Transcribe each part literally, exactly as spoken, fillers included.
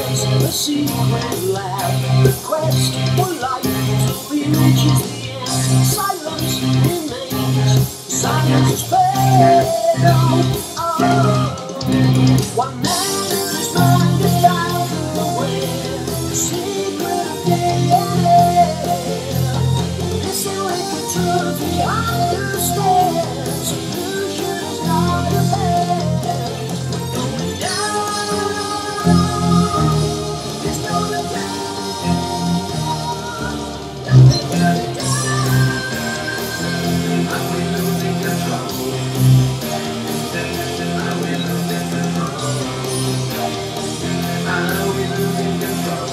sense of a secret lab. The quest for life till we reaches the end. Silence remains, silence is fair. Oh, one man is mind is found aware. The secret of D N A. Listen with the truth we understand. Solution is not ahead. We're going down. It's going down. Nothing going down. Are we losing control? Are we losing control? Are we losing control?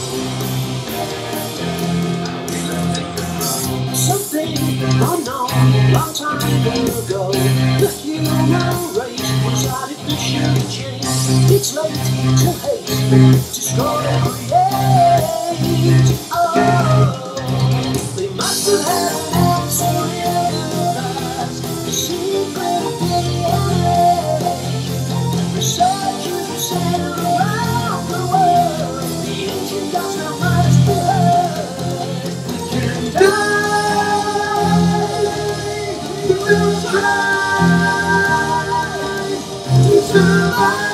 Are we losing control? Something unknown, long time ago, the human race was artificially changed. It's late to hate, destroy and create. Oh, they must have had an answer in the past. The secret of D N A. Researchers are sent around the world. The ancient gods now must be heard. We can die. We will try to survive.